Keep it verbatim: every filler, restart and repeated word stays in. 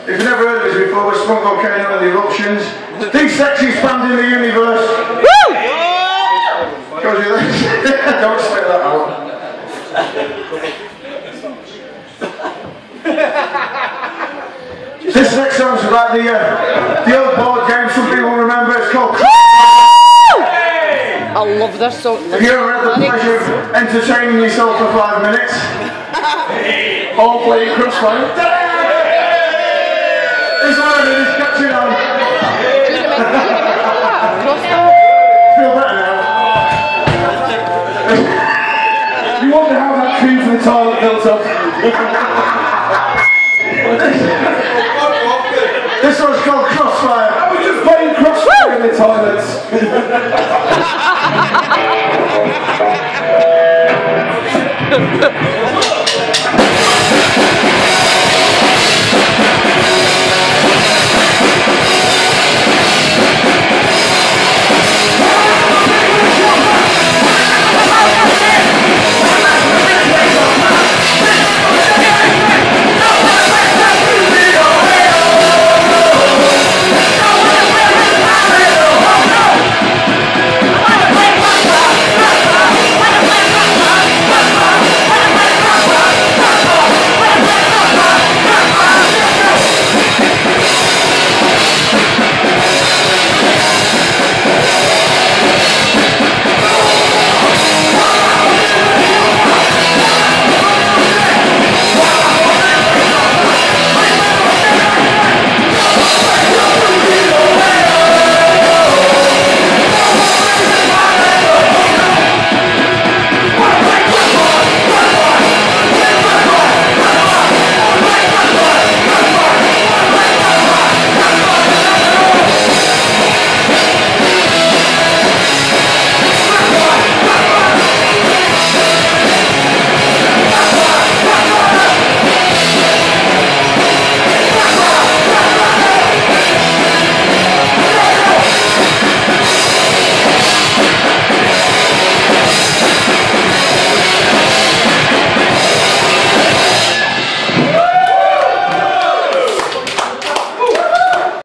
If you've never heard of this before, we're Spunk Volcano and the Eruptions. The sexiest band in the universe. Woo! Don't spit that out. This next song's about the uh, the old board game. Some people remember. It's called. I love this song. Have you ever had the pleasure of entertaining yourself for five minutes? All playing Crossfire. This one is catching on. Feel better now. You wonder how that queue for the toilet built up.